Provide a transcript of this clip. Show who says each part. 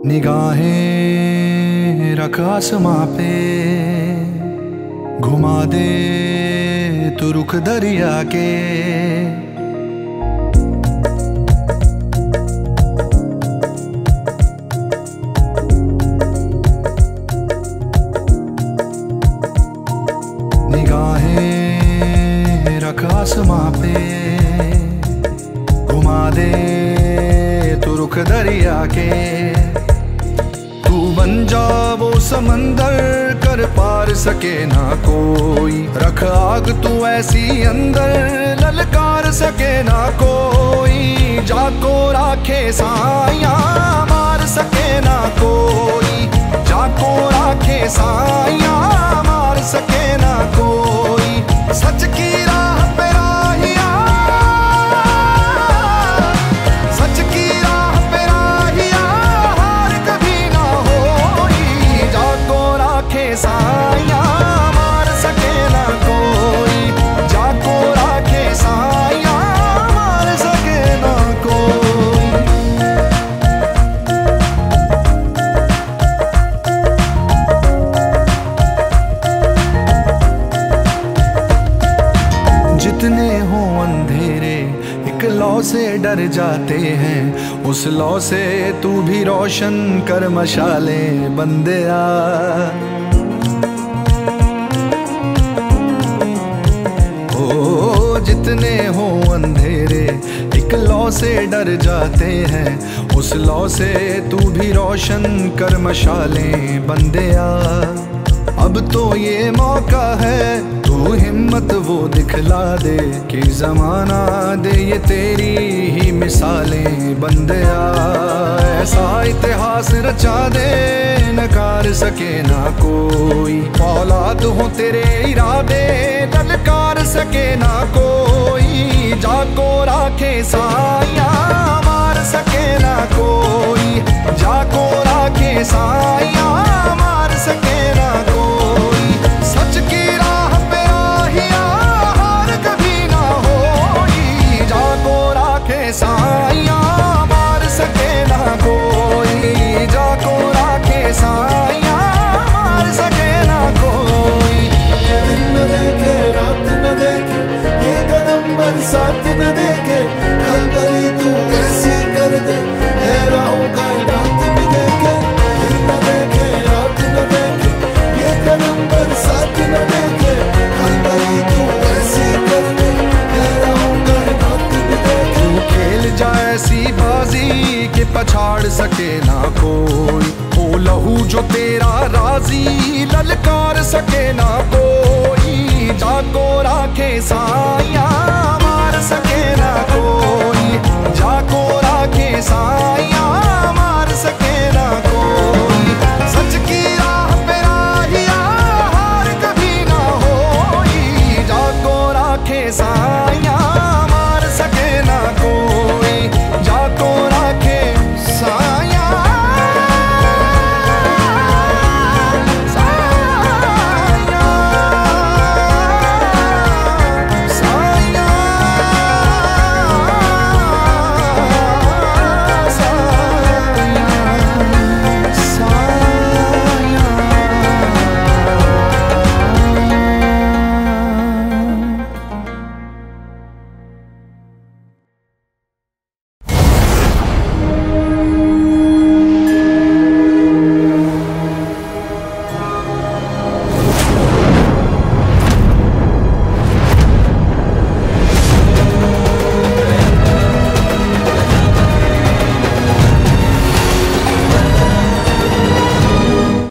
Speaker 1: निगाहें रख आसमां पे, घुमा दे तू रुख दरिया के। निगाहें रख आसमां पे, घुमा दे तू रुख दरिया के। तू बन जा वो समंदर, कर पार सके ना कोई। रख आग तू ऐसी अंदर, ललकार सके ना कोई। जाको राखे साया, मार सके ना कोई। जाको राखे साया, मार सके ना कोई। सच की राह पे राहिया, सच की राह पे राहिया, हार कभी ना होई। जाको राखे साया, मार सके ना कोई। जाको राखे साया, मार सके ना कोई। जितने हो अंधेरे एक लौ से डर जाते हैं, उस लौ से तू भी रोशन कर मशाले बंदेया। ओ जितने हो अंधेरे एक लौ से डर जाते हैं, उस लौ से तू भी रोशन कर मशाले बंदेया। अब तो ये मौका है, तू हिम्मत वो दिखला दे कि जमाना दे ये तेरी ही मिसालें बंदेया। ऐसा इतिहास रचा दे नकार सके ना कोई। औलाद हो तेरे इरादे, ललकार सके ना कोई। जाको राखे साया, मार सके ना कोई। जाको राखे साया, मार सके ना कोई। सच की राह पे राहिया, हार कभी ना होई। जाको राखे साया, मार सके ना कोई। जाको राखे साया, मार सके ना कोई।
Speaker 2: दिन न देखे रात न देखे, ये कदम बरसात न देखे। कल करी तू कैसी कर दे, राहों का रात भी देखे। दिन न देखे रात न देखे, ये कदम बरसात न देखे। कल करी तू कैसी कर दे, राहों का रात भी देखे।
Speaker 1: तू खेल जाए ऐसी बाजी कि पछाड़ सके ना कोई। ओ लहू जो तेरा राजी, ललकार सके ना